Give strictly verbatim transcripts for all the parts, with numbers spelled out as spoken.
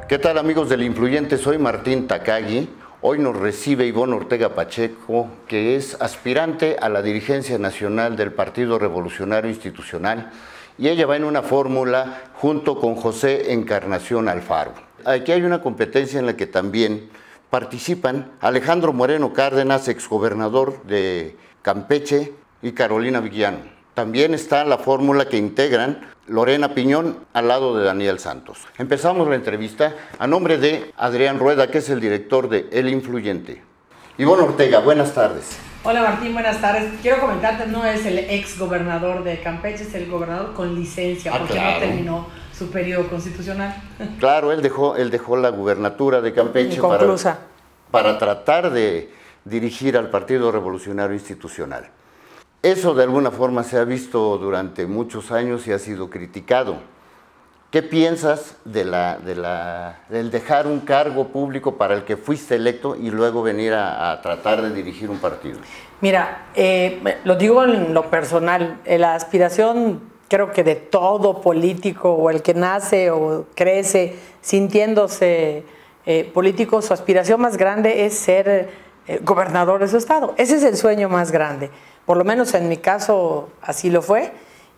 ¿Qué tal, amigos del Influyente? Soy Martín Takagi. Hoy nos recibe Ivonne Ortega Pacheco, que es aspirante a la dirigencia nacional del Partido Revolucionario Institucional, y ella va en una fórmula junto con José Encarnación Alfaro. Aquí hay una competencia en la que también participan Alejandro Moreno Cárdenas, exgobernador de Campeche, y Carolina Villano. También está la fórmula que integran Lorena Piñón al lado de Daniel Santos. Empezamos la entrevista a nombre de Adrián Rueda, que es el director de El Influyente. Ivonne Ortega, buenas tardes. Hola Martín, buenas tardes. Quiero comentarte, no es el ex gobernador de Campeche, es el gobernador con licencia, ah, porque claro, no terminó su periodo constitucional. Claro, él dejó, él dejó la gubernatura de Campeche para, para tratar de dirigir al Partido Revolucionario Institucional. Eso de alguna forma se ha visto durante muchos años y ha sido criticado. ¿Qué piensas de la, de la, del dejar un cargo público para el que fuiste electo y luego venir a, a tratar de dirigir un partido? Mira, eh, lo digo en lo personal, la aspiración creo que de todo político o el que nace o crece sintiéndose eh, político, su aspiración más grande es ser eh, gobernador de su estado. Ese es el sueño más grande. Por lo menos en mi caso así lo fue,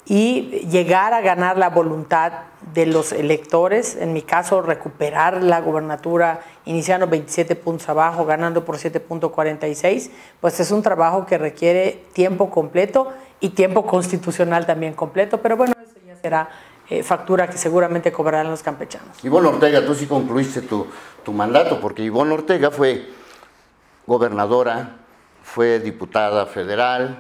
y llegar a ganar la voluntad de los electores, en mi caso recuperar la gubernatura iniciando veintisiete puntos abajo, ganando por siete punto cuarenta y seis, pues es un trabajo que requiere tiempo completo y tiempo constitucional también completo, pero bueno, eso ya será eh, factura que seguramente cobrarán los campechanos. Ivonne Ortega, tú sí concluiste tu, tu mandato, porque Ivonne Ortega fue gobernadora, fue diputada federal,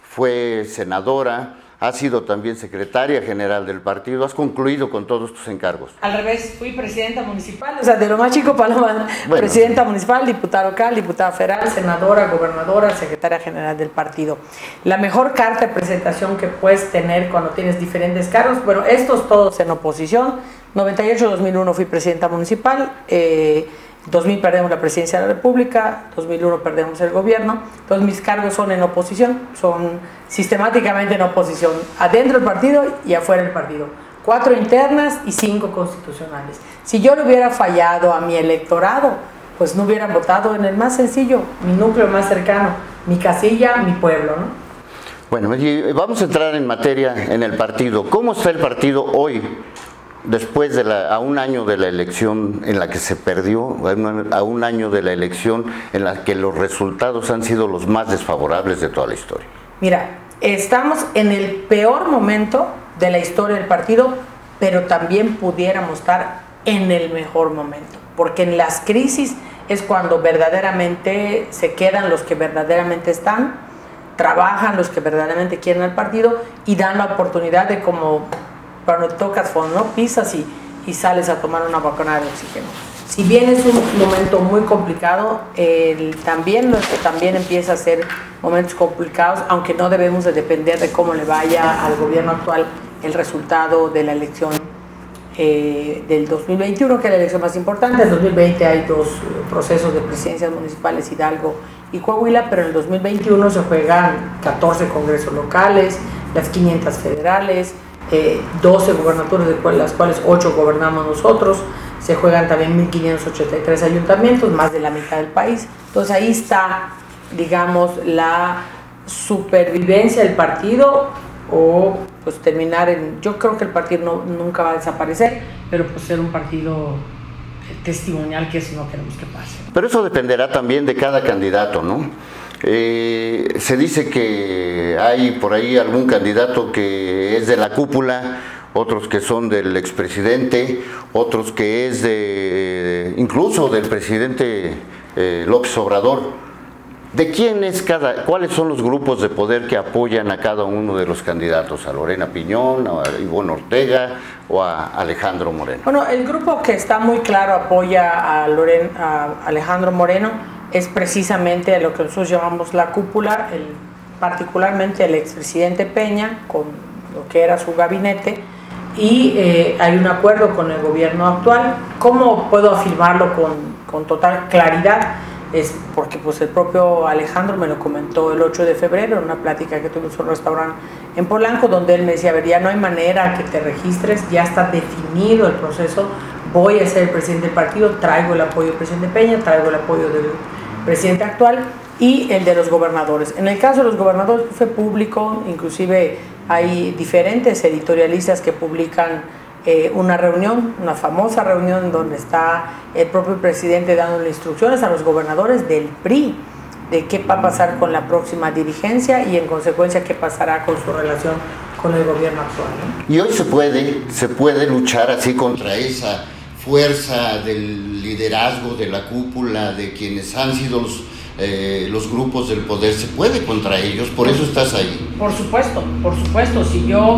fue senadora, ha sido también secretaria general del partido, has concluido con todos tus encargos. Al revés, fui presidenta municipal, o sea, de lo más chico para lo más, bueno, presidenta municipal, diputada local, diputada federal, senadora, gobernadora, secretaria general del partido. La mejor carta de presentación que puedes tener cuando tienes diferentes cargos, bueno, estos todos en oposición, noventa y ocho a dos mil uno fui presidenta municipal, eh, dos mil perdemos la presidencia de la República, dos mil uno perdemos el gobierno, entonces mis cargos son en oposición, son sistemáticamente en oposición, adentro del partido y afuera del partido, cuatro internas y cinco constitucionales. Si yo le hubiera fallado a mi electorado, pues no hubieran votado en el más sencillo, mi núcleo más cercano, mi casilla, mi pueblo, ¿no? Bueno, y vamos a entrar en materia en el partido. ¿Cómo está el partido hoy? Después de la, a un año de la elección en la que se perdió, a un año de la elección en la que los resultados han sido los más desfavorables de toda la historia. Mira, estamos en el peor momento de la historia del partido, pero también pudiéramos estar en el mejor momento, porque en las crisis es cuando verdaderamente se quedan los que verdaderamente están, trabajan los que verdaderamente quieren al partido y dan la oportunidad de, como cuando tocas fondo, ¿no? Pisas y, y sales a tomar una bocanada de oxígeno. Si bien es un momento muy complicado, el, también, también empieza a ser momentos complicados, aunque no debemos de depender de cómo le vaya al gobierno actual el resultado de la elección eh, del dos mil veintiuno, que es la elección más importante. En dos mil veinte hay dos procesos de presidencias municipales, Hidalgo y Coahuila, pero en el dos mil veintiuno se juegan catorce congresos locales, las quinientas federales, Eh, doce gubernaturas, de las cuales ocho gobernamos nosotros, se juegan también mil quinientos ochenta y tres ayuntamientos, más de la mitad del país. Entonces ahí está, digamos, la supervivencia del partido o pues terminar en, yo creo que el partido no, nunca va a desaparecer, pero pues ser un partido testimonial, que eso no queremos que pase. Pero eso dependerá también de cada candidato, ¿no? Eh, se dice que hay por ahí algún candidato que es de la cúpula, otros que son del expresidente, otros que es de incluso del presidente eh, López Obrador. ¿De quién es cada, cuáles son los grupos de poder que apoyan a cada uno de los candidatos? ¿A Lorena Piñón, a Ivonne Ortega o a Alejandro Moreno? Bueno, el grupo que está muy claro apoya a, Loren, a Alejandro Moreno es precisamente lo que nosotros llamamos la cúpula, el, particularmente el expresidente Peña, con lo que era su gabinete, y eh, hay un acuerdo con el gobierno actual. ¿Cómo puedo afirmarlo con, con total claridad? Es porque pues el propio Alejandro me lo comentó el ocho de febrero en una plática que tuvimos en un restaurante en Polanco, donde él me decía, a ver, ya no hay manera que te registres, ya está definido el proceso voy a ser el presidente del partido, traigo el apoyo del presidente Peña, traigo el apoyo del presidente actual y el de los gobernadores. En el caso de los gobernadores fue público, inclusive hay diferentes editorialistas que publican eh, una reunión, una famosa reunión donde está el propio presidente dando instrucciones a los gobernadores del P R I de qué va a pasar con la próxima dirigencia y en consecuencia qué pasará con su relación con el gobierno actual, ¿no? Y hoy se puede, se puede luchar así contra esa fuerza del liderazgo de la cúpula, de quienes han sido los, eh, los grupos del poder, se puede contra ellos, por eso estás ahí. Por supuesto, por supuesto, si yo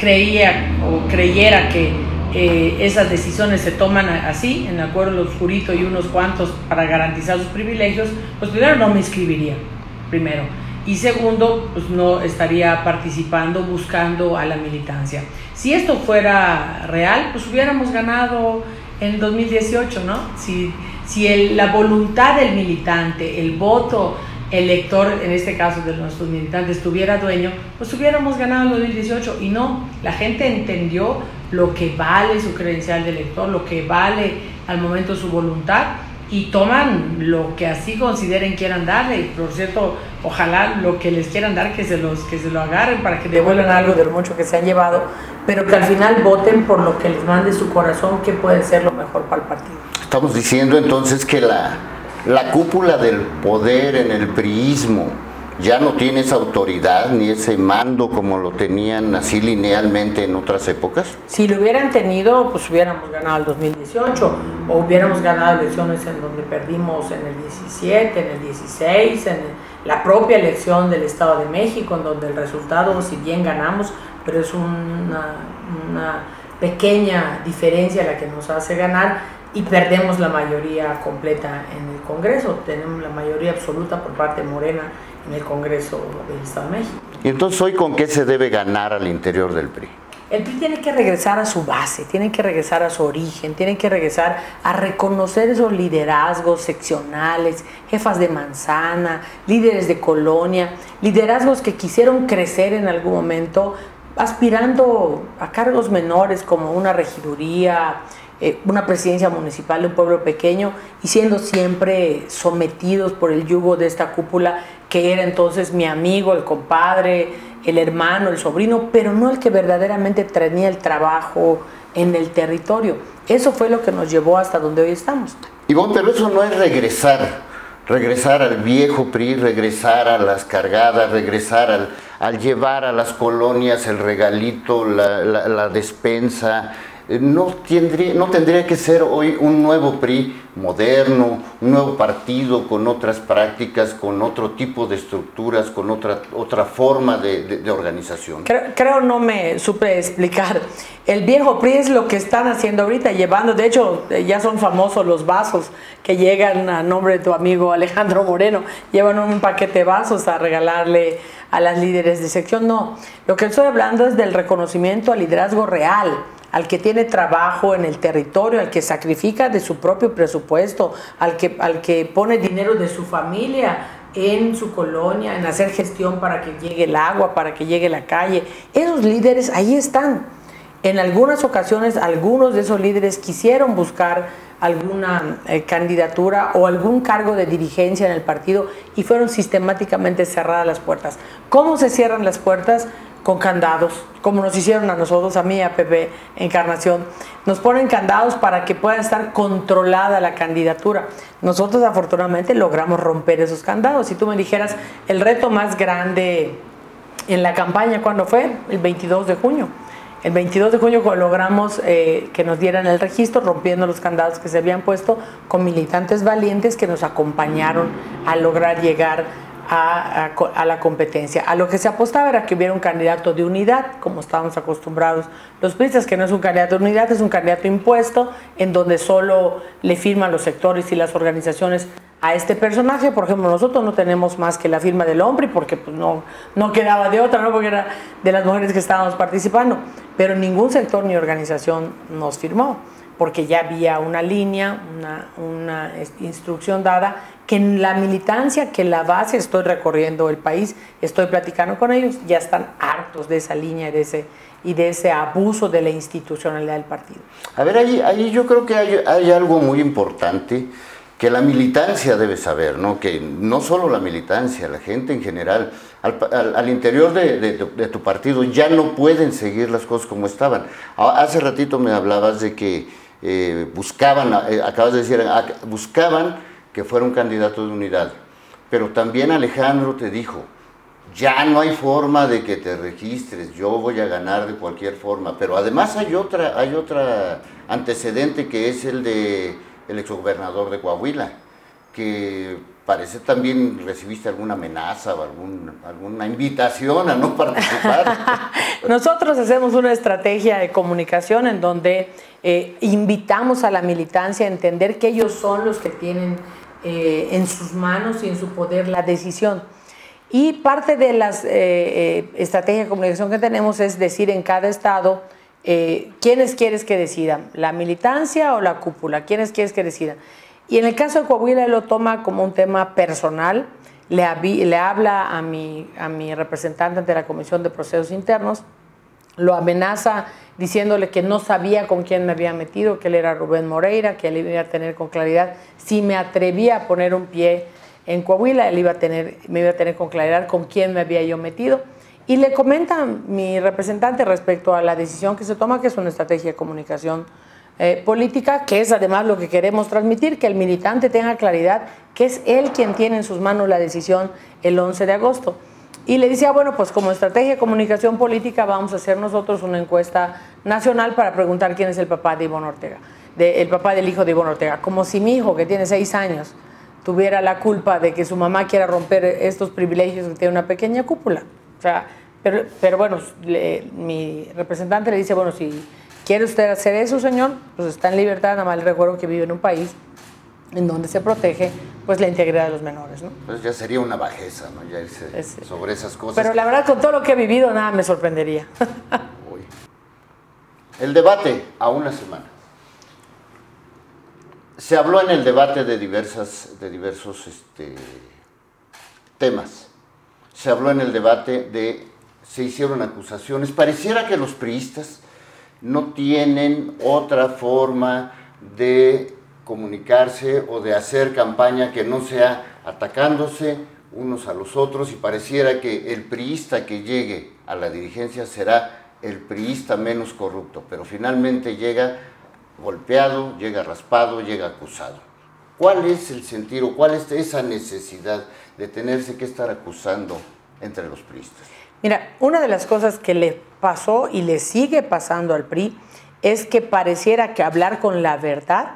creía o creyera que eh, esas decisiones se toman así, en acuerdo los juritos y unos cuantos para garantizar sus privilegios, pues primero no me inscribiría, primero. Y segundo, pues no estaría participando, buscando a la militancia. Si esto fuera real, pues hubiéramos ganado en dos mil dieciocho, ¿no? Si, si el, la voluntad del militante, el voto elector, en este caso de nuestros militantes, tuviera dueño, pues hubiéramos ganado en dos mil dieciocho. Y no, la gente entendió lo que vale su credencial de elector, lo que vale al momento su voluntad, y toman lo que así consideren quieran darle. Y por cierto, ojalá lo que les quieran dar que se los que se lo agarren para que devuelvan algo de lo mucho que se han llevado, pero que al final voten por lo que les mande su corazón, que puede ser lo mejor para el partido. Estamos diciendo entonces que la, la cúpula del poder en el priismo ya no tiene esa autoridad ni ese mando como lo tenían así linealmente en otras épocas. Si lo hubieran tenido, pues hubiéramos ganado el dos mil dieciocho, o hubiéramos ganado elecciones en donde perdimos en el diecisiete, en el dieciséis, en la propia elección del Estado de México, en donde el resultado, si bien ganamos, pero es una, una pequeña diferencia la que nos hace ganar, y perdemos la mayoría completa en el Congreso. Tenemos la mayoría absoluta por parte de Morena en el Congreso del Estado de México. ¿Y entonces hoy con qué se debe ganar al interior del P R I? El P R I tiene que regresar a su base, tiene que regresar a su origen, tiene que regresar a reconocer esos liderazgos seccionales, jefas de manzana, líderes de colonia, liderazgos que quisieron crecer en algún momento aspirando a cargos menores como una regiduría, eh, una presidencia municipal de un pueblo pequeño, y siendo siempre sometidos por el yugo de esta cúpula que era entonces mi amigo, el compadre, el hermano, el sobrino, pero no el que verdaderamente tenía el trabajo en el territorio. Eso fue lo que nos llevó hasta donde hoy estamos. Ivonne, pero eso no es regresar, regresar al viejo P R I, regresar a las cargadas, regresar al, al llevar a las colonias el regalito, la, la, la despensa. No tendría, no tendría que ser hoy un nuevo P R I moderno, un nuevo partido con otras prácticas, con otro tipo de estructuras, con otra, otra forma de, de, de organización. Creo, creo no me supe explicar. El viejo P R I es lo que están haciendo ahorita, llevando, de hecho ya son famosos los vasos que llegan a nombre de tu amigo Alejandro Moreno, llevan un paquete de vasos a regalarle a las líderes de sección. No, lo que estoy hablando es del reconocimiento al liderazgo real, al que tiene trabajo en el territorio, al que sacrifica de su propio presupuesto, al que, al que pone dinero de su familia en su colonia, en hacer gestión para que llegue el agua, para que llegue la calle. Esos líderes ahí están. En algunas ocasiones, algunos de esos líderes quisieron buscar alguna eh, candidatura o algún cargo de dirigencia en el partido y fueron sistemáticamente cerradas las puertas. ¿Cómo se cierran las puertas? Con candados, como nos hicieron a nosotros, a mí, a Pepe Encarnación. Nos ponen candados para que pueda estar controlada la candidatura. Nosotros afortunadamente logramos romper esos candados. Si tú me dijeras, el reto más grande en la campaña, ¿cuándo fue? El veintidós de junio. El veintidós de junio logramos eh, que nos dieran el registro, rompiendo los candados que se habían puesto, con militantes valientes que nos acompañaron a lograr llegar A, a, a la competencia. A lo que se apostaba era que hubiera un candidato de unidad, como estábamos acostumbrados los priistas, que no es un candidato de unidad, es un candidato impuesto, en donde solo le firman los sectores y las organizaciones a este personaje. Por ejemplo, nosotros no tenemos más que la firma del hombre, porque pues, no, no quedaba de otra, ¿no? Porque era de las mujeres que estábamos participando, pero ningún sector ni organización nos firmó. porque ya había una línea, una, una instrucción dada, que en la militancia, que la base, estoy recorriendo el país, estoy platicando con ellos, ya están hartos de esa línea y de ese, y de ese abuso de la institucionalidad del partido. A ver, ahí, ahí yo creo que hay, hay algo muy importante que la militancia debe saber, ¿no? Que no solo la militancia, la gente en general, al, al, al interior de, de, de tu partido ya no pueden seguir las cosas como estaban. Hace ratito me hablabas de que eh, buscaban, eh, acabas de decir, buscaban que fuera un candidato de unidad, pero también Alejandro te dijo, ya no hay forma de que te registres, yo voy a ganar de cualquier forma, pero además hay otra, hay otra antecedente que es el de el exgobernador de Coahuila, que parece también recibiste alguna amenaza o algún, alguna invitación a no participar. Nosotros hacemos una estrategia de comunicación en donde eh, invitamos a la militancia a entender que ellos son los que tienen eh, en sus manos y en su poder la decisión. Y parte de las eh, eh, estrategias de comunicación que tenemos es decir en cada estado eh, quiénes quieres que decidan, la militancia o la cúpula, quiénes quieres que decidan. Y en el caso de Coahuila él lo toma como un tema personal, le, le habla a mi, a mi representante ante la Comisión de Procesos Internos, lo amenaza diciéndole que no sabía con quién me había metido, que él era Rubén Moreira, que él iba a tener con claridad, si me atrevía a poner un pie en Coahuila, él iba a tener, me iba a tener con claridad con quién me había yo metido. Y le comenta mi representante respecto a la decisión que se toma, que es una estrategia de comunicación eh, política, que es además lo que queremos transmitir, que el militante tenga claridad que es él quien tiene en sus manos la decisión el once de agosto. Y le decía, bueno, pues como estrategia de comunicación política vamos a hacer nosotros una encuesta nacional para preguntar quién es el papá de Ivonne Ortega, de, el papá del hijo de Ivonne Ortega, como si mi hijo, que tiene seis años, tuviera la culpa de que su mamá quiera romper estos privilegios que tiene una pequeña cúpula. O sea, pero, pero bueno, le, mi representante le dice, bueno, si quiere usted hacer eso, señor, pues está en libertad, nada más le recuerdo que vive en un país en donde se protege pues la integridad de los menores, ¿no? Pues ya sería una bajeza, ¿no? Ya irse es, sobre esas cosas. Pero la verdad, con todo lo que he vivido, nada me sorprendería. Uy. El debate a una semana. Se habló en el debate de, diversas, de diversos este, temas. Se habló en el debate de, se hicieron acusaciones. Pareciera que los priistas no tienen otra forma de comunicarse o de hacer campaña que no sea atacándose unos a los otros, y pareciera que el priista que llegue a la dirigencia será el priista menos corrupto, pero finalmente llega golpeado, llega raspado, llega acusado. ¿Cuál es el sentido, cuál es esa necesidad de tenerse que estar acusando entre los priistas? Mira, una de las cosas que le pasó y le sigue pasando al P R I es que pareciera que hablar con la verdad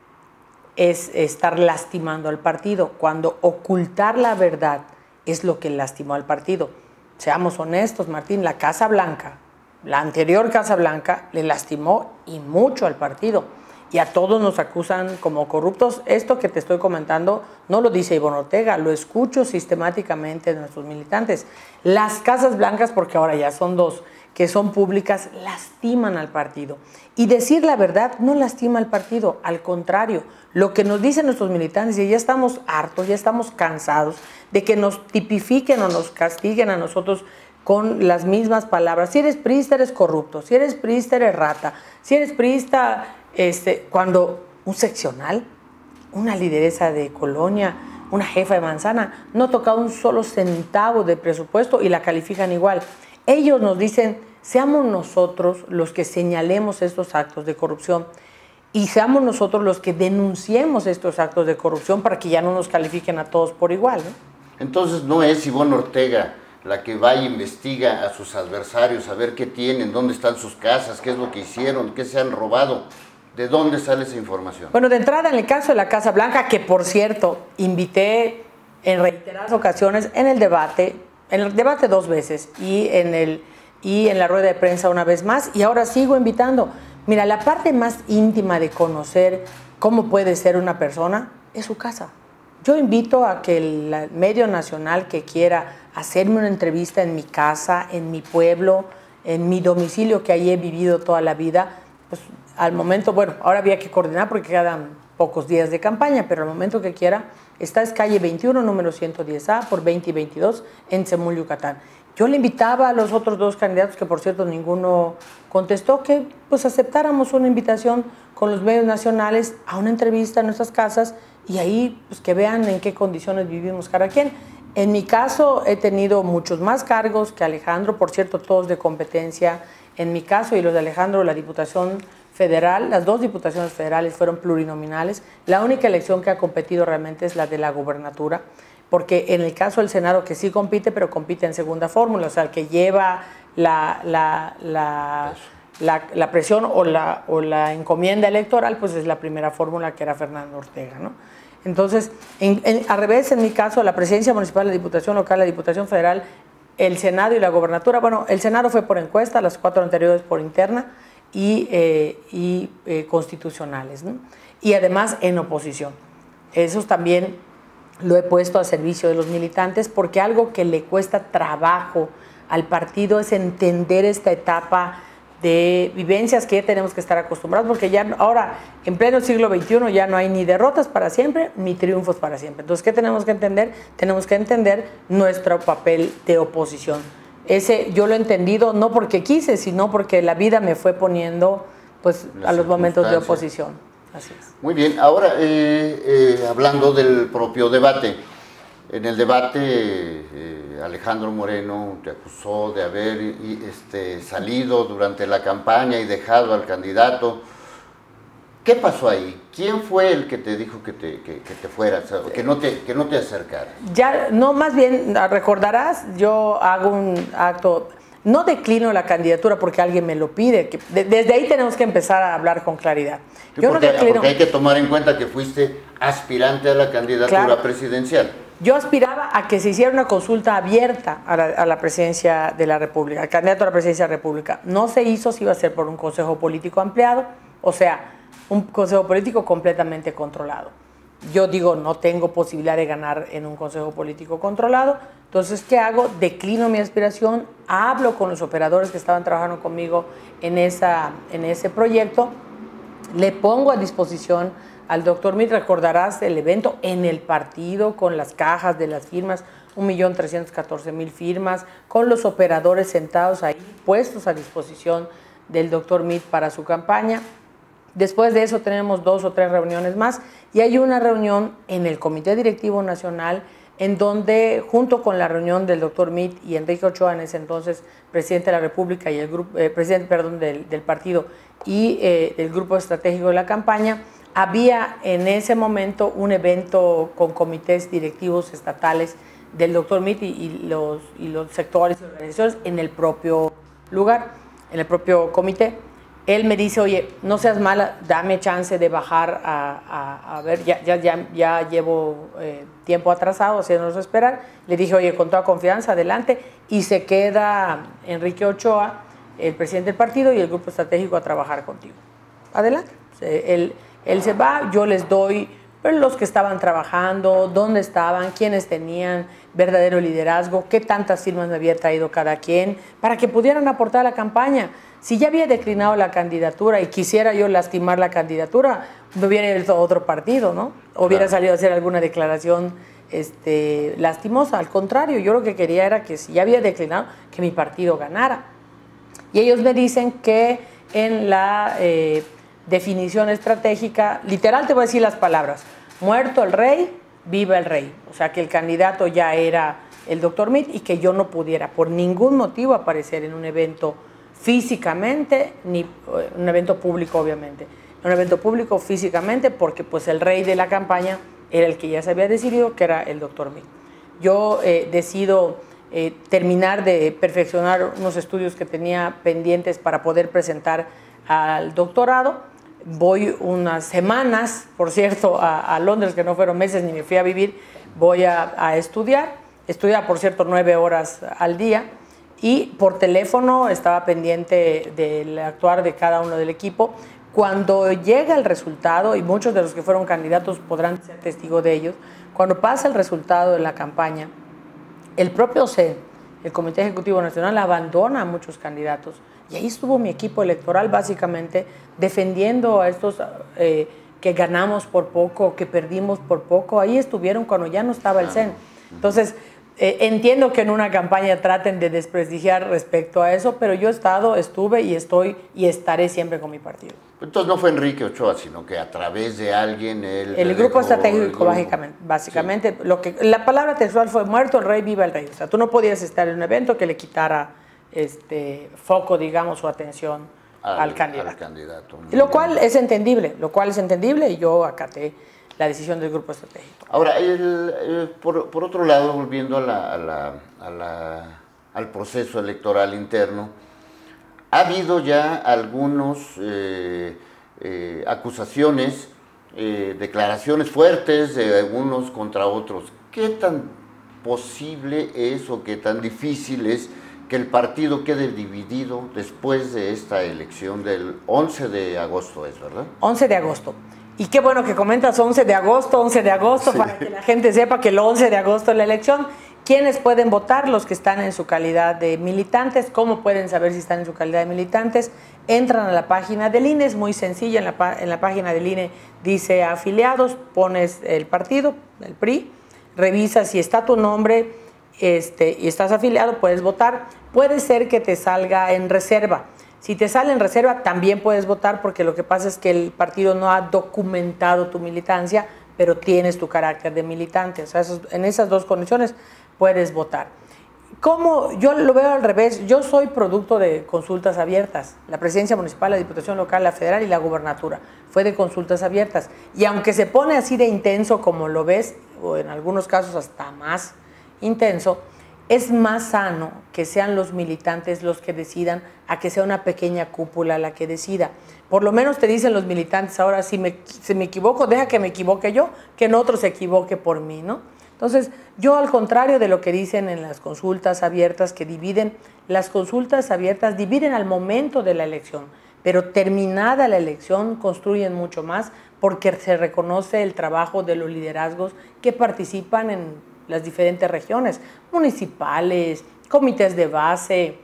es estar lastimando al partido, cuando ocultar la verdad es lo que lastimó al partido. Seamos honestos, Martín, la Casa Blanca, la anterior Casa Blanca, le lastimó y mucho al partido. Y a todos nos acusan como corruptos. Esto que te estoy comentando no lo dice Ivonne Ortega, lo escucho sistemáticamente de nuestros militantes. Las Casas Blancas, porque ahora ya son dos, que son públicas, lastiman al partido. Y decir la verdad no lastima al partido, al contrario, lo que nos dicen nuestros militantes, y ya estamos hartos, ya estamos cansados de que nos tipifiquen o nos castiguen a nosotros con las mismas palabras. Si eres priista, eres corrupto. Si eres priista, eres rata. Si eres priista, este, cuando un seccional, una lideresa de colonia, una jefa de manzana, no toca un solo centavo de presupuesto y la califican igual. Ellos nos dicen, seamos nosotros los que señalemos estos actos de corrupción y seamos nosotros los que denunciemos estos actos de corrupción para que ya no nos califiquen a todos por igual, ¿no? Entonces no es Ivonne Ortega la que va e investiga a sus adversarios, a ver qué tienen, dónde están sus casas, qué es lo que hicieron, qué se han robado. ¿De dónde sale esa información? Bueno, de entrada, en el caso de la Casa Blanca, que por cierto, invité en reiteradas ocasiones en el debate, en el debate dos veces y en, el, y en la rueda de prensa una vez más, y ahora sigo invitando. Mira, la parte más íntima de conocer cómo puede ser una persona es su casa. Yo invito a que el medio nacional que quiera hacerme una entrevista en mi casa, en mi pueblo, en mi domicilio que ahí he vivido toda la vida, pues al momento, bueno, ahora había que coordinar porque quedan pocos días de campaña, pero al momento que quiera, esta es calle veintiuno, número ciento diez A, por veinte y veintidós, en Semul, Yucatán. Yo le invitaba a los otros dos candidatos, que por cierto ninguno contestó, que pues aceptáramos una invitación con los medios nacionales a una entrevista en nuestras casas y ahí pues que vean en qué condiciones vivimos cada quien. En mi caso he tenido muchos más cargos que Alejandro, por cierto todos de competencia. En mi caso y los de Alejandro, la Diputación Federal, las dos diputaciones federales fueron plurinominales. La única elección que ha competido realmente es la de la gobernatura, porque en el caso del Senado, que sí compite, pero compite en segunda fórmula, o sea, el que lleva la, la, la, la, la presión o la, o la encomienda electoral, pues es la primera fórmula, que era Fernando Ortega, ¿no? Entonces, en, en, al revés, en mi caso, la presidencia municipal, la Diputación local, la Diputación federal, el Senado y la gobernatura, bueno, el Senado fue por encuesta, las cuatro anteriores por interna y, eh, y eh, constitucionales, ¿no? Y además en oposición. Eso también lo he puesto a servicio de los militantes, porque algo que le cuesta trabajo al partido es entender esta etapa de vivencias que ya tenemos que estar acostumbrados, porque ya ahora, en pleno siglo veintiuno, ya no hay ni derrotas para siempre, ni triunfos para siempre. Entonces, ¿qué tenemos que entender? Tenemos que entender nuestro papel de oposición. Ese yo lo he entendido no porque quise, sino porque la vida me fue poniendo pues, a los momentos de oposición. Así es. Muy bien, ahora eh, eh, hablando del propio debate. En el debate, eh, Alejandro Moreno te acusó de haber y, este, salido durante la campaña y dejado al candidato. ¿Qué pasó ahí? ¿Quién fue el que te dijo que te, que, que te fueras, que no te, que no te acercaras? Ya, no, más bien, recordarás, yo hago un acto, no declino la candidatura porque alguien me lo pide, que de, desde ahí tenemos que empezar a hablar con claridad. Sí, yo porque, no declino, porque hay que tomar en cuenta que fuiste aspirante a la candidatura claro. presidencial. Yo aspiraba a que se hiciera una consulta abierta a la, a la presidencia de la República, al candidato a la presidencia de la República. No se hizo, se iba a hacer por un consejo político ampliado, o sea, un consejo político completamente controlado. Yo digo, no tengo posibilidad de ganar en un consejo político controlado, entonces, ¿qué hago? Declino mi aspiración, hablo con los operadores que estaban trabajando conmigo en, esa, en ese proyecto, le pongo a disposición al doctor Mit, recordarás el evento en el partido con las cajas de las firmas, un millón trescientos catorce mil firmas, con los operadores sentados ahí, puestos a disposición del doctor Mit para su campaña. Después de eso tenemos dos o tres reuniones más y hay una reunión en el Comité Directivo Nacional en donde, junto con la reunión del doctor Mit y Enrique Ochoa, en ese entonces presidente de la República y el grupo, eh, presidente perdón, del, del partido y eh, del grupo estratégico de la campaña, había en ese momento un evento con comités directivos estatales del doctor Mit y, y, los, y los sectores y organizaciones en el propio lugar, en el propio comité. Él me dice, oye, no seas mala, dame chance de bajar a, a, a ver, ya, ya, ya, ya llevo eh, tiempo atrasado haciéndonos esperar. Le dije, oye, con toda confianza, adelante. Y se queda Enrique Ochoa, el presidente del partido, y el grupo estratégico a trabajar contigo. Adelante. Él, él se va, yo les doy pues, los que estaban trabajando, dónde estaban, quiénes tenían verdadero liderazgo, qué tantas firmas me había traído cada quien, para que pudieran aportar a la campaña. Si ya había declinado la candidatura y quisiera yo lastimar la candidatura, me hubiera ido a otro partido, ¿no? O hubiera salido a hacer alguna declaración este, lastimosa. Al contrario, yo lo que quería era que si ya había declinado, que mi partido ganara. Y ellos me dicen que en la eh, definición estratégica, literal te voy a decir las palabras, muerto el rey, viva el rey. O sea, que el candidato ya era el doctor Mit y que yo no pudiera por ningún motivo aparecer en un evento físicamente, ni un evento público obviamente, un evento público físicamente porque pues el rey de la campaña era el que ya se había decidido, que era el doctor Mit. Yo eh, decido eh, terminar de perfeccionar unos estudios que tenía pendientes para poder presentar al doctorado. Voy unas semanas, por cierto, a, a Londres, que no fueron meses ni me fui a vivir, voy a, a estudiar, estudiar por cierto nueve horas al día, y por teléfono estaba pendiente del actuar de cada uno del equipo. Cuando llega el resultado, y muchos de los que fueron candidatos podrán ser testigos de ellos, cuando pasa el resultado de la campaña, el propio C E N, el Comité Ejecutivo Nacional, abandona a muchos candidatos Y ahí estuvo mi equipo electoral básicamente defendiendo a estos eh, que ganamos por poco, que perdimos por poco. Ahí estuvieron cuando ya no estaba el C E N. Entonces, eh, entiendo que en una campaña traten de desprestigiar respecto a eso, pero yo he estado, estuve y estoy y estaré siempre con mi partido. Entonces no fue Enrique Ochoa, sino que a través de alguien él... El grupo estratégico, básicamente. básicamente sí. lo que, la palabra textual fue muerto el rey, viva el rey. O sea, tú no podías estar en un evento que le quitara este, foco, digamos, o atención al, al candidato. Al candidato. Lo cual es entendible, lo cual es entendible y yo acaté la decisión del grupo estratégico. Ahora, el, el, por, por otro lado, volviendo a la, a la, a la, al proceso electoral interno, ha habido ya algunos eh, eh, acusaciones, eh, declaraciones fuertes de algunos contra otros. ¿Qué tan posible es o qué tan difícil es que el partido quede dividido después de esta elección del once de agosto, es verdad? once de agosto. Y qué bueno que comentas once de agosto, once de agosto, sí, para que la gente sepa que el once de agosto es la elección. ¿Quiénes pueden votar? Los que están en su calidad de militantes. ¿Cómo pueden saber si están en su calidad de militantes? Entran a la página del I N E, es muy sencilla, en la, en la página del I N E dice afiliados, pones el partido, el P R I, revisas si está tu nombre este, y estás afiliado, puedes votar. Puede ser que te salga en reserva. Si te sale en reserva, también puedes votar porque lo que pasa es que el partido no ha documentado tu militancia, pero tienes tu carácter de militante. O sea, esos, en esas dos condiciones puedes votar. ¿Cómo? Yo lo veo al revés. Yo soy producto de consultas abiertas. La presidencia municipal, la diputación local, la federal y la gubernatura fue de consultas abiertas. Y aunque se pone así de intenso como lo ves, o en algunos casos hasta más intenso, es más sano que sean los militantes los que decidan a que sea una pequeña cúpula la que decida. Por lo menos te dicen los militantes ahora, si me, si me equivoco, deja que me equivoque yo, que en otro se equivoque por mí, ¿no? Entonces, yo al contrario de lo que dicen en las consultas abiertas que dividen, las consultas abiertas dividen al momento de la elección, pero terminada la elección construyen mucho más porque se reconoce el trabajo de los liderazgos que participan en las diferentes regiones, municipales, comités de base,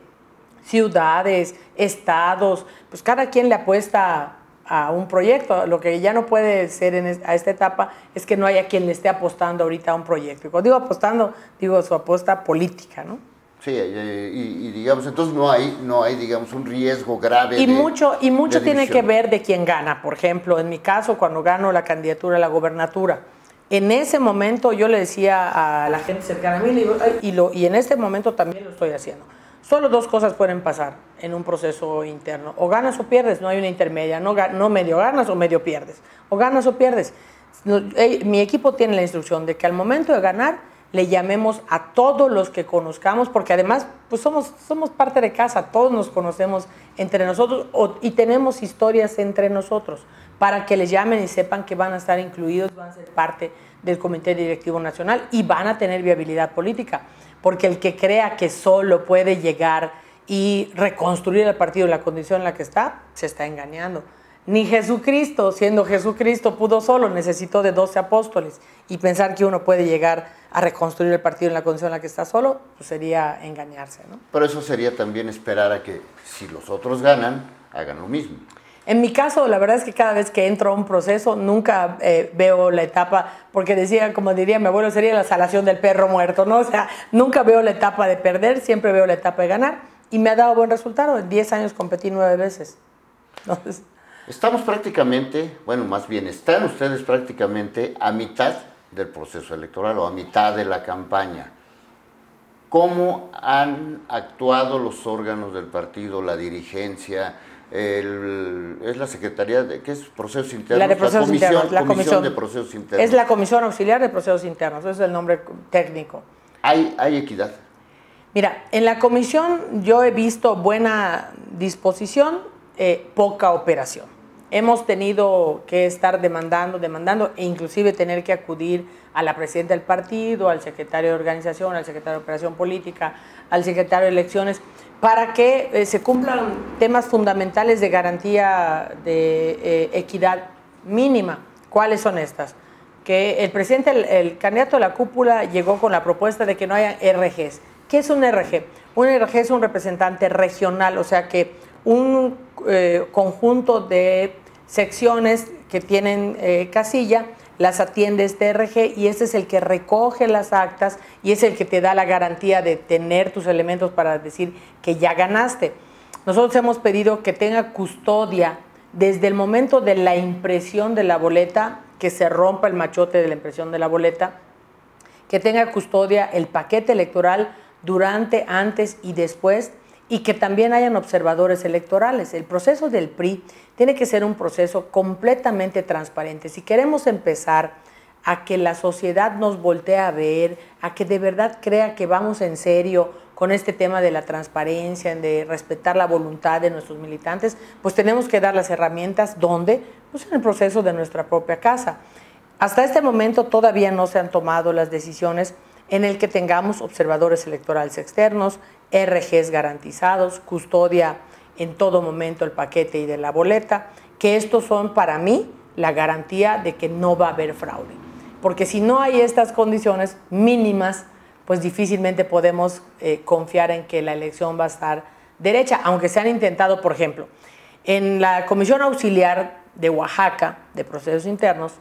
ciudades, estados, pues cada quien le apuesta a un proyecto. Lo que ya no puede ser en a esta etapa es que no haya quien le esté apostando ahorita a un proyecto. Y cuando digo apostando, digo su apuesta política, ¿no? Sí, y, y digamos, entonces no hay, no hay, digamos, un riesgo grave. Y de, mucho, y mucho de tiene que ver de quién gana. Por ejemplo, en mi caso, cuando gano la candidatura a la gobernatura, en ese momento yo le decía a la gente cercana a mí, le digo, y, lo, y en este momento también lo estoy haciendo. Solo dos cosas pueden pasar en un proceso interno. O ganas o pierdes, no hay una intermedia. No, no medio ganas o medio pierdes. O ganas o pierdes. Mi equipo tiene la instrucción de que al momento de ganar le llamemos a todos los que conozcamos, porque además pues somos, somos parte de casa, todos nos conocemos entre nosotros o, y tenemos historias entre nosotros, para que les llamen y sepan que van a estar incluidos, van a ser parte del Comité Directivo Nacional y van a tener viabilidad política. Porque el que crea que solo puede llegar y reconstruir el partido en la condición en la que está, se está engañando. Ni Jesucristo, siendo Jesucristo, pudo solo, necesitó de doce apóstoles. Y pensar que uno puede llegar a reconstruir el partido en la condición en la que está solo, pues sería engañarse, ¿no? Pero eso sería también esperar a que, si los otros ganan, hagan lo mismo. En mi caso, la verdad es que cada vez que entro a un proceso, nunca eh, veo la etapa, porque decía, como diría mi abuelo, sería la salación del perro muerto, ¿no? O sea, nunca veo la etapa de perder, siempre veo la etapa de ganar, y me ha dado buen resultado. En diez años competí nueve veces. Entonces, estamos prácticamente, bueno, más bien, están ustedes prácticamente a mitad del proceso electoral o a mitad de la campaña. ¿Cómo han actuado los órganos del partido, la dirigencia? El, es la Secretaría de, ¿qué es? Procesos Internos. La de Procesos la comisión, Internos. La comisión, comisión de Procesos Internos. Es la Comisión Auxiliar de Procesos Internos, ese es el nombre técnico. ¿Hay, hay equidad? Mira, en la comisión yo he visto buena disposición, eh, poca operación. Hemos tenido que estar demandando, demandando e inclusive tener que acudir a la presidenta del partido, al secretario de organización, al secretario de operación política, al secretario de elecciones, para que eh, se cumplan temas fundamentales de garantía de eh, equidad mínima. ¿Cuáles son estas? Que el presidente, el, el candidato de la cúpula llegó con la propuesta de que no haya R Gs. ¿Qué es un R G? Un R G es un representante regional, o sea que un eh, conjunto de secciones que tienen eh, casilla, las atiende este R G y ese es el que recoge las actas y es el que te da la garantía de tener tus elementos para decir que ya ganaste. Nosotros hemos pedido que tenga custodia desde el momento de la impresión de la boleta, que se rompa el machote de la impresión de la boleta, que tenga custodia el paquete electoral durante, antes y después, y que también hayan observadores electorales. El proceso del P R I tiene que ser un proceso completamente transparente. Si queremos empezar a que la sociedad nos voltee a ver, a que de verdad crea que vamos en serio con este tema de la transparencia, de respetar la voluntad de nuestros militantes, pues tenemos que dar las herramientas. ¿Dónde? Pues en el proceso de nuestra propia casa. Hasta este momento todavía no se han tomado las decisiones en el que tengamos observadores electorales externos, R Gs garantizados, custodia en todo momento el paquete y de la boleta, que estos son para mí la garantía de que no va a haber fraude. Porque si no hay estas condiciones mínimas, pues difícilmente podemos eh, confiar en que la elección va a estar derecha, aunque se han intentado, por ejemplo, en la Comisión Auxiliar de Oaxaca de Procesos Internos,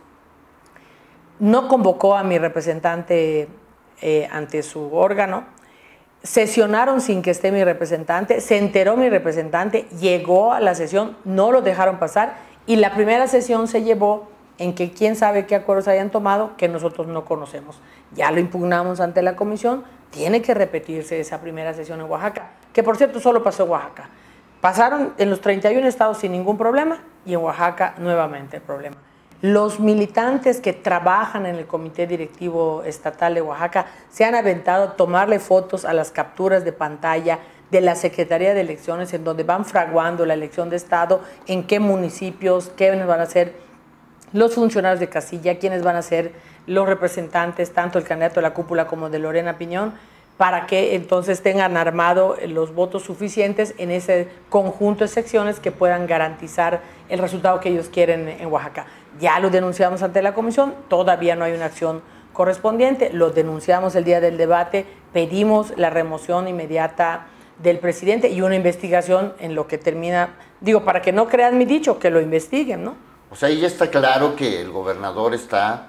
no convocó a mi representante eh, ante su órgano, sesionaron sin que esté mi representante, se enteró mi representante, llegó a la sesión, no lo dejaron pasar y la primera sesión se llevó en que quién sabe qué acuerdos hayan tomado que nosotros no conocemos. Ya lo impugnamos ante la comisión, tiene que repetirse esa primera sesión en Oaxaca, que por cierto solo pasó en Oaxaca. Pasaron en los treinta y un estados sin ningún problema y en Oaxaca nuevamente el problema. Los militantes que trabajan en el Comité Directivo Estatal de Oaxaca se han aventado a tomarle fotos a las capturas de pantalla de la Secretaría de Elecciones en donde van fraguando la elección de Estado, en qué municipios, quiénes van a ser los funcionarios de casilla, quiénes van a ser los representantes, tanto el candidato de la cúpula como de Lorena Piñón, para que entonces tengan armado los votos suficientes en ese conjunto de secciones que puedan garantizar el resultado que ellos quieren en Oaxaca. Ya lo denunciamos ante la comisión, todavía no hay una acción correspondiente, lo denunciamos el día del debate, pedimos la remoción inmediata del presidente y una investigación en lo que termina, digo, para que no crean mi dicho, que lo investiguen, ¿no? O sea, ahí ya está claro que el gobernador está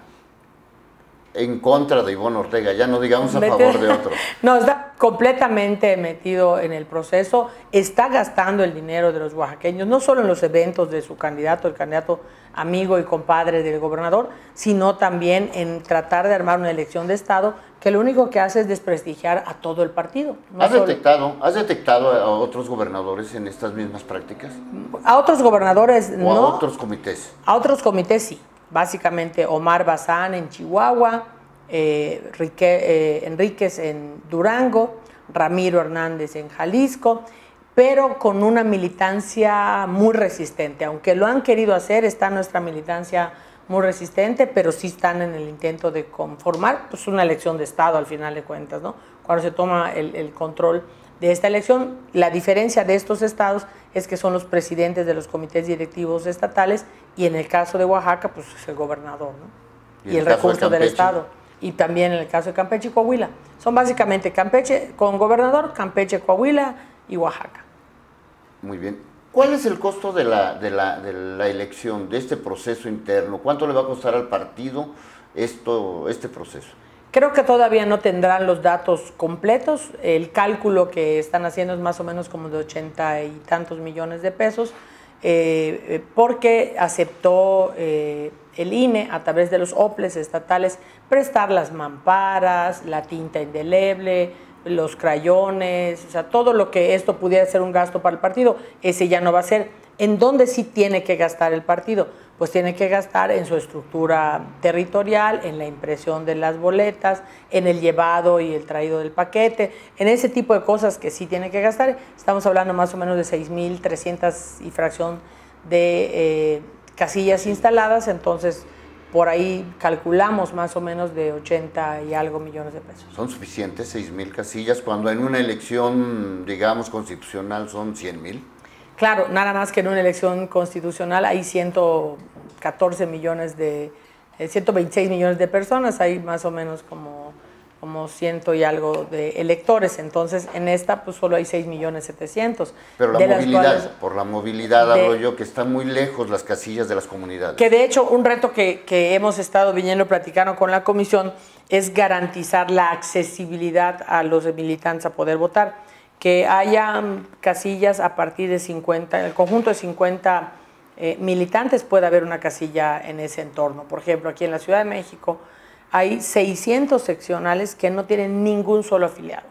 en contra de Ivonne Ortega, ya no digamos a favor de otro. No, está completamente metido en el proceso, está gastando el dinero de los oaxaqueños, no solo en los eventos de su candidato, el candidato amigo y compadre del gobernador, sino también en tratar de armar una elección de Estado que lo único que hace es desprestigiar a todo el partido. No ¿Has, solo... detectado, ¿Has detectado a otros gobernadores en estas mismas prácticas? A otros gobernadores ¿O no. a otros comités? A otros comités sí. Básicamente Omar Bazán en Chihuahua, eh, Rique, eh, Enríquez en Durango, Ramiro Hernández en Jalisco, pero con una militancia muy resistente. Aunque lo han querido hacer, está nuestra militancia muy resistente, pero sí están en el intento de conformar pues, una elección de Estado al final de cuentas, ¿no? Cuando se toma el, el control de esta elección, la diferencia de estos estados es que son los presidentes de los comités directivos estatales y en el caso de Oaxaca, pues es el gobernador, ¿no? Y, y el, el recurso del Estado. Y también en el caso de Campeche y Coahuila. Son básicamente Campeche con gobernador, Campeche, Coahuila y Oaxaca. Muy bien. ¿Cuál es el costo de la, de la, de la elección, de este proceso interno? ¿Cuánto le va a costar al partido esto, este proceso? Creo que todavía no tendrán los datos completos. El cálculo que están haciendo es más o menos como de ochenta y tantos millones de pesos, eh, porque aceptó eh, el I N E a través de los O P L E S estatales prestar las mamparas, la tinta indeleble, los crayones, o sea, todo lo que esto pudiera ser un gasto para el partido, ese ya no va a ser. ¿En dónde sí tiene que gastar el partido? Pues tiene que gastar en su estructura territorial, en la impresión de las boletas, en el llevado y el traído del paquete, en ese tipo de cosas que sí tiene que gastar. Estamos hablando más o menos de seis mil trescientas y fracción de eh, casillas instaladas, entonces por ahí calculamos más o menos de ochenta y algo millones de pesos. ¿Son suficientes seis mil casillas cuando en una elección, digamos, constitucional son cien mil? Claro, nada más que en una elección constitucional hay ciento catorce millones de, ciento veintiséis millones de personas, hay más o menos como como ciento y algo de electores, entonces en esta pues solo hay seis millones setecientos. Pero la de movilidad, las cuales, por la movilidad de, hablo yo, que están muy lejos las casillas de las comunidades. Que de hecho un reto que, que hemos estado viniendo platicando con la comisión es garantizar la accesibilidad a los militantes a poder votar, que haya casillas a partir de cincuenta, en el conjunto de cincuenta eh, militantes puede haber una casilla en ese entorno. Por ejemplo, aquí en la Ciudad de México hay seiscientos seccionales que no tienen ningún solo afiliado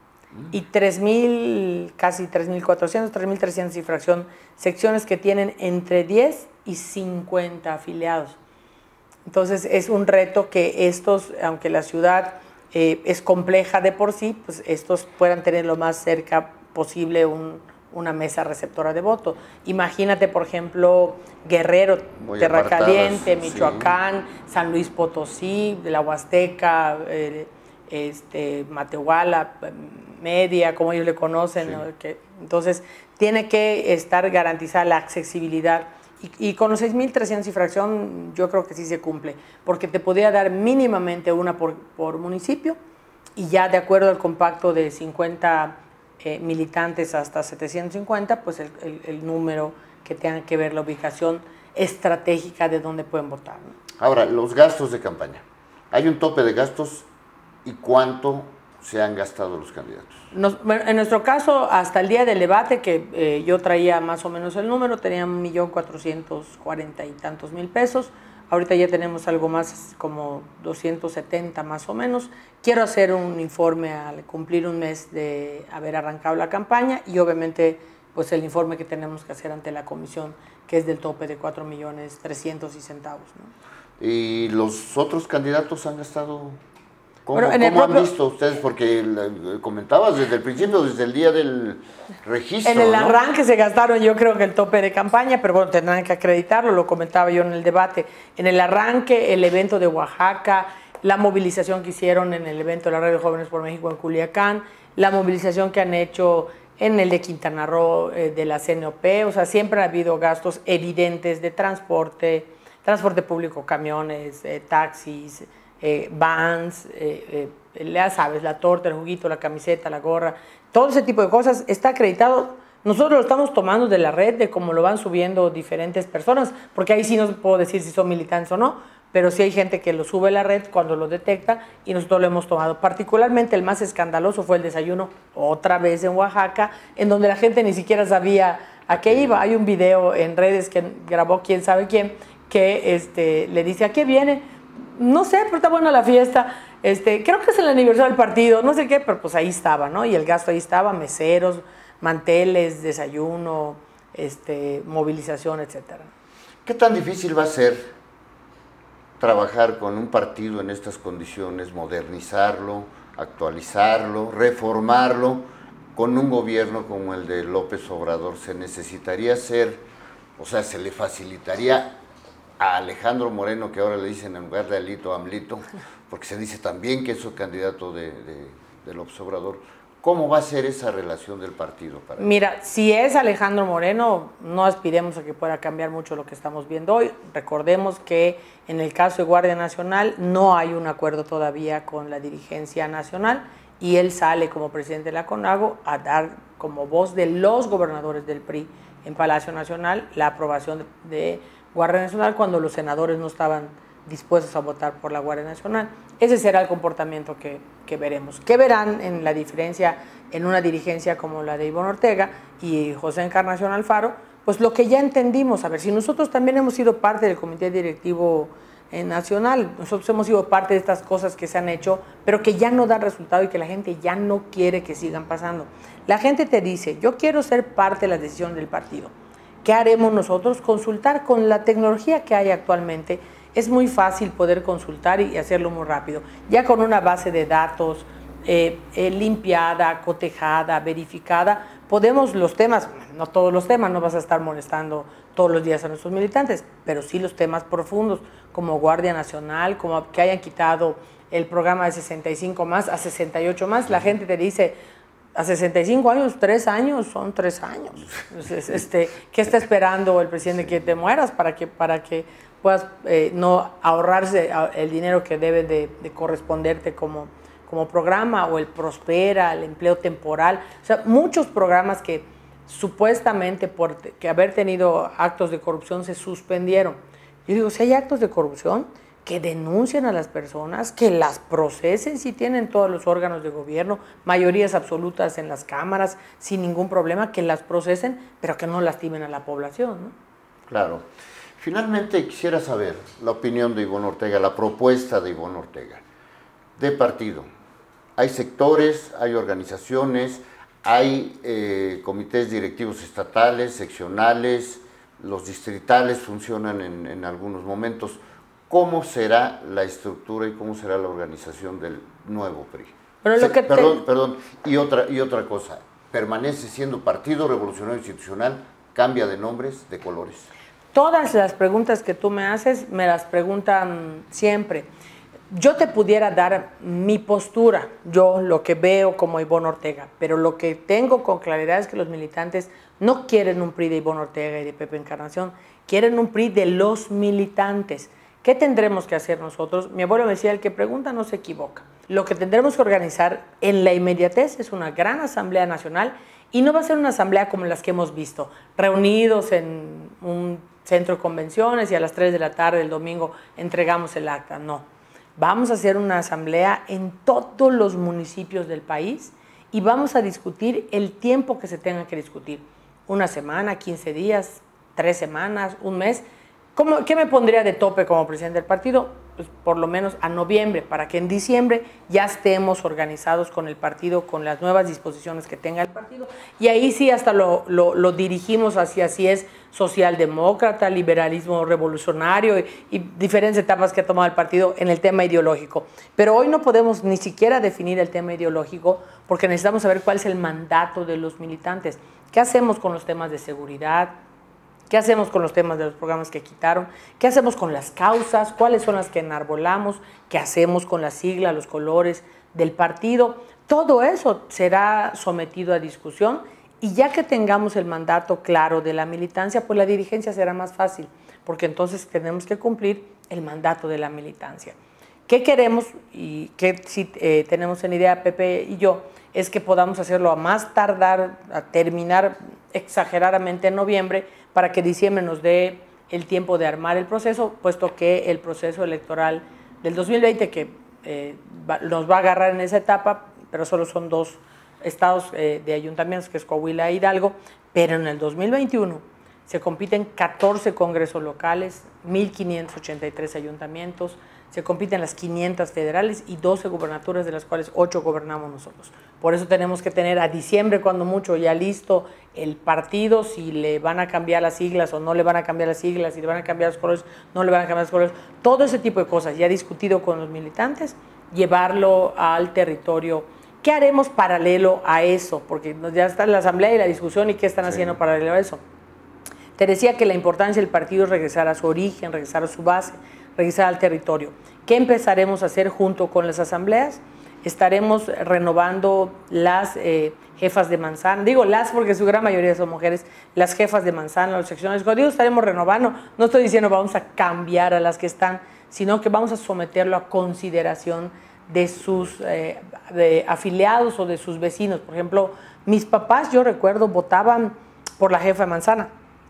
y tres mil, casi tres mil cuatrocientos, tres mil trescientos y fracción secciones que tienen entre diez y cincuenta afiliados. Entonces es un reto que estos, aunque la ciudad eh, es compleja de por sí, pues estos puedan tener lo más cerca posible un, una mesa receptora de voto. Imagínate, por ejemplo, Guerrero, Muy Terracaliente, apartadas, Michoacán, sí. San Luis Potosí, de la Huasteca, eh, este, Matehuala, Media, como ellos le conocen, sí. ¿no? Que, entonces, tiene que estar garantizada la accesibilidad. Y, y con los seis mil trescientos y fracción, yo creo que sí se cumple, porque te podría dar mínimamente una por, por municipio, y ya de acuerdo al compacto de cincuenta eh, militantes hasta setecientos cincuenta, pues el, el, el número que tenga que ver la ubicación estratégica de dónde pueden votar, ¿no? Ahora, los gastos de campaña. ¿Hay un tope de gastos y cuánto se han gastado los candidatos? Nos, en nuestro caso, hasta el día del debate, que eh, yo traía más o menos el número, tenía un millón cuatrocientos cuarenta y tantos mil pesos. Ahorita ya tenemos algo más, como doscientos setenta más o menos. Quiero hacer un informe al cumplir un mes de haber arrancado la campaña y obviamente pues el informe que tenemos que hacer ante la comisión, que es del tope de cuatro millones trescientos y centavos, ¿no? ¿Y los otros candidatos han gastado? ¿Cómo, bueno, ¿cómo propio, han visto ustedes? Porque comentabas desde el principio, desde el día del registro. En el ¿no? arranque se gastaron, yo creo que el tope de campaña, pero bueno, tendrán que acreditarlo, lo comentaba yo en el debate. En el arranque, el evento de Oaxaca, la movilización que hicieron en el evento de la Red de Jóvenes por México en Culiacán, la movilización que han hecho en el de Quintana Roo eh, de la C N O P, o sea, siempre ha habido gastos evidentes de transporte, transporte público, camiones, eh, taxis, eh, vans, eh, eh, ya sabes, la torta, el juguito, la camiseta, la gorra, todo ese tipo de cosas está acreditado. Nosotros lo estamos tomando de la red, de cómo lo van subiendo diferentes personas, porque ahí sí no puedo decir si son militantes o no, pero sí hay gente que lo sube a la red cuando lo detecta y nosotros lo hemos tomado. Particularmente el más escandaloso fue el desayuno, otra vez en Oaxaca, en donde la gente ni siquiera sabía a qué iba. Hay un video en redes que grabó quién sabe quién, que este, le dice, ¿a qué viene? No sé, pero está buena la fiesta. Este, creo que es el aniversario del partido, no sé qué, pero pues ahí estaba, ¿no? Y el gasto ahí estaba, meseros, manteles, desayuno, este, movilización, etcétera. ¿Qué tan difícil va a ser trabajar con un partido en estas condiciones, modernizarlo, actualizarlo, reformarlo, con un gobierno como el de López Obrador? ¿Se necesitaría ser, o sea, se le facilitaría a Alejandro Moreno, que ahora le dicen en lugar de Alito, Amlito, porque se dice también que es su candidato de, de, de López Obrador? ¿Cómo va a ser esa relación del partido para él? Mira, si es Alejandro Moreno, no aspiremos a que pueda cambiar mucho lo que estamos viendo hoy. Recordemos que en el caso de Guardia Nacional no hay un acuerdo todavía con la dirigencia nacional y él sale como presidente de la CONAGO a dar como voz de los gobernadores del P R I en Palacio Nacional la aprobación de Guardia Nacional cuando los senadores no estaban dispuestos a votar por la Guardia Nacional. Ese será el comportamiento que, que veremos. ¿Qué verán en la diferencia en una dirigencia como la de Ivonne Ortega y José Encarnación Alfaro? Pues lo que ya entendimos. A ver, si nosotros también hemos sido parte del Comité Directivo eh, Nacional, nosotros hemos sido parte de estas cosas que se han hecho, pero que ya no dan resultado y que la gente ya no quiere que sigan pasando. La gente te dice, yo quiero ser parte de la decisión del partido. ¿Qué haremos nosotros? Consultar con la tecnología que hay actualmente. Es muy fácil poder consultar y hacerlo muy rápido. Ya con una base de datos eh, eh, limpiada, cotejada, verificada, podemos los temas, no todos los temas, no vas a estar molestando todos los días a nuestros militantes, pero sí los temas profundos, como Guardia Nacional, como que hayan quitado el programa de sesenta y cinco más a sesenta y ocho más. La gente te dice, a sesenta y cinco años, tres años, son tres años. Entonces, este, ¿qué está esperando el presidente? Que te mueras para que, para que puedas eh, no ahorrarse el dinero que debe de, de corresponderte como, como programa, o el Prospera, el empleo temporal, o sea, muchos programas que supuestamente por que haber tenido actos de corrupción se suspendieron. Yo digo, si hay actos de corrupción, que denuncien a las personas, que las procesen si tienen todos los órganos de gobierno, mayorías absolutas en las cámaras, sin ningún problema, que las procesen, pero que no lastimen a la población, ¿no? Claro. Finalmente quisiera saber la opinión de Ivonne Ortega, la propuesta de Ivonne Ortega, de partido. Hay sectores, hay organizaciones, hay eh, comités directivos estatales, seccionales, los distritales funcionan en, en algunos momentos. ¿Cómo será la estructura y cómo será la organización del nuevo P R I? Pero lo que perdón, te... perdón, y otra, y otra cosa, ¿permanece siendo Partido Revolucionario Institucional, cambia de nombres, de colores? Todas las preguntas que tú me haces, me las preguntan siempre. Yo te pudiera dar mi postura, yo lo que veo como Ivonne Ortega, pero lo que tengo con claridad es que los militantes no quieren un P R I de Ivonne Ortega y de Pepe Encarnación, quieren un P R I de los militantes. ¿Qué tendremos que hacer nosotros? Mi abuelo me decía, el que pregunta no se equivoca. Lo que tendremos que organizar en la inmediatez es una gran asamblea nacional, y no va a ser una asamblea como las que hemos visto, reunidos en un centro de convenciones y a las tres de la tarde del domingo entregamos el acta. No, vamos a hacer una asamblea en todos los municipios del país y vamos a discutir el tiempo que se tenga que discutir. Una semana, quince días, tres semanas, un mes. ¿Cómo, ¿Qué me pondría de tope como presidente del partido? Pues por lo menos a noviembre, para que en diciembre ya estemos organizados con el partido, con las nuevas disposiciones que tenga el partido. Y ahí sí hasta lo, lo, lo dirigimos hacia si es socialdemócrata, liberalismo revolucionario y, y diferentes etapas que ha tomado el partido en el tema ideológico. Pero hoy no podemos ni siquiera definir el tema ideológico porque necesitamos saber cuál es el mandato de los militantes. ¿Qué hacemos con los temas de seguridad? ¿Qué hacemos con los temas de los programas que quitaron? ¿Qué hacemos con las causas? ¿Cuáles son las que enarbolamos? ¿Qué hacemos con la sigla, los colores del partido? Todo eso será sometido a discusión y ya que tengamos el mandato claro de la militancia, pues la dirigencia será más fácil, porque entonces tenemos que cumplir el mandato de la militancia. ¿Qué queremos y qué sí, eh, tenemos en idea Pepe y yo? Es que podamos hacerlo a más tardar, a terminar exageradamente en noviembre, para que diciembre nos dé el tiempo de armar el proceso, puesto que el proceso electoral del dos mil veinte, que eh, va, nos va a agarrar en esa etapa, pero solo son dos estados eh, de ayuntamientos, que es Coahuila e Hidalgo, pero en el dos mil veintiuno se compiten catorce congresos locales, mil quinientos ochenta y tres ayuntamientos, se compiten las quinientas federales y doce gubernaturas, de las cuales ocho gobernamos nosotros. Por eso tenemos que tener a diciembre, cuando mucho, ya listo el partido, si le van a cambiar las siglas o no le van a cambiar las siglas, si le van a cambiar los colores, no le van a cambiar los colores, todo ese tipo de cosas, ya discutido con los militantes, llevarlo al territorio. ¿Qué haremos paralelo a eso? Porque ya está la asamblea y la discusión, ¿y qué están sí. haciendo paralelo a eso? Te decía que la importancia del partido es regresar a su origen, regresar a su base, regresar al territorio. ¿Qué empezaremos a hacer junto con las asambleas? Estaremos renovando las eh, jefas de manzana, digo las porque su gran mayoría son mujeres, las jefas de manzana, los seccionales. Cuando digo estaremos renovando, no estoy diciendo vamos a cambiar a las que están, sino que vamos a someterlo a consideración de sus eh, de afiliados o de sus vecinos. Por ejemplo, mis papás, yo recuerdo, votaban por la jefa de manzana.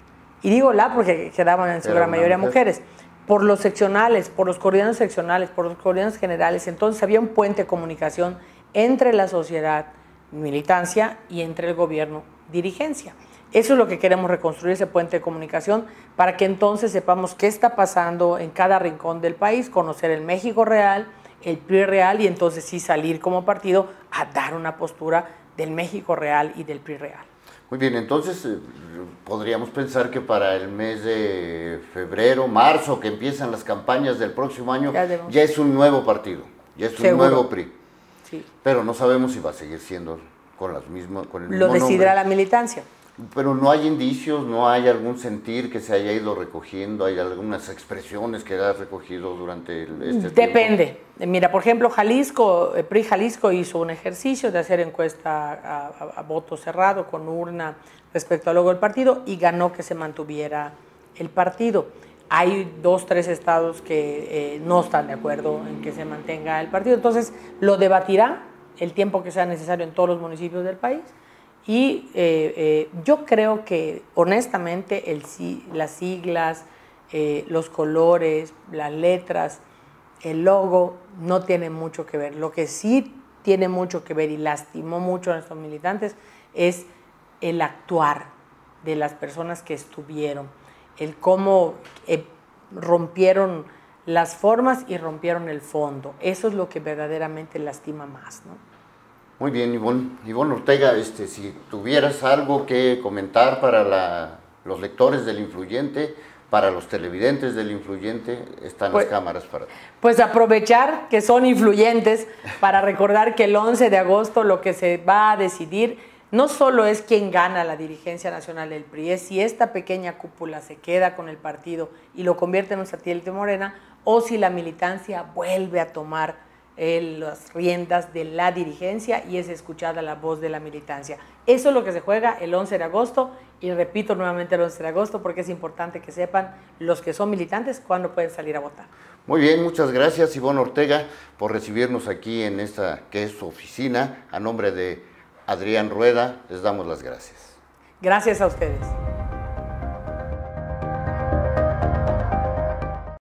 Y digo la porque quedaban en su Pero gran mayoría mujer. mujeres. Por los seccionales, por los coordinadores seccionales, por los coordinadores generales. Entonces había un puente de comunicación entre la sociedad, militancia, y entre el gobierno, dirigencia. Eso es lo que queremos reconstruir, ese puente de comunicación, para que entonces sepamos qué está pasando en cada rincón del país, conocer el México real, el P R I real, y entonces sí salir como partido a dar una postura del México real y del P R I real. Muy bien, entonces eh, podríamos pensar que para el mes de febrero, marzo, que empiezan las campañas del próximo año, ya, ya es un nuevo partido, ya es Seguro. un nuevo P R I. Sí. Pero no sabemos si va a seguir siendo con, las mismas, con el mismo Lo decidirá nombre. la militancia. Pero no hay indicios, no hay algún sentir que se haya ido recogiendo, hay algunas expresiones que has recogido durante el, este Depende. tiempo. Mira, por ejemplo, Jalisco, el P R I Jalisco hizo un ejercicio de hacer encuesta a, a, a voto cerrado con urna respecto al logo del partido y ganó que se mantuviera el partido. hay dos, tres estados que eh, no están de acuerdo en que se mantenga el partido. Entonces, lo debatirá el tiempo que sea necesario en todos los municipios del país. Y eh, eh, yo creo que, honestamente, el, las siglas, eh, los colores, las letras, el logo, no tienen mucho que ver. Lo que sí tiene mucho que ver y lastimó mucho a nuestros militantes es el actuar de las personas que estuvieron, el cómo eh, rompieron las formas y rompieron el fondo. Eso es lo que verdaderamente lastima más, ¿no? Muy bien, Ivonne. Ivonne Ortega, este, si tuvieras algo que comentar para la, los lectores del Influyente, para los televidentes del Influyente, están pues, las cámaras para... Pues aprovechar que son influyentes para recordar que el once de agosto lo que se va a decidir no solo es quién gana la dirigencia nacional del P R I, es si esta pequeña cúpula se queda con el partido y lo convierte en un satélite Morena, o si la militancia vuelve a tomar eh, las riendas de la dirigencia y es escuchada la voz de la militancia. Eso es lo que se juega el once de agosto, y repito nuevamente el once de agosto porque es importante que sepan los que son militantes cuándo pueden salir a votar. Muy bien, muchas gracias, Ivonne Ortega, por recibirnos aquí en esta que es su oficina. A nombre de Adrián Rueda, les damos las gracias. Gracias a ustedes.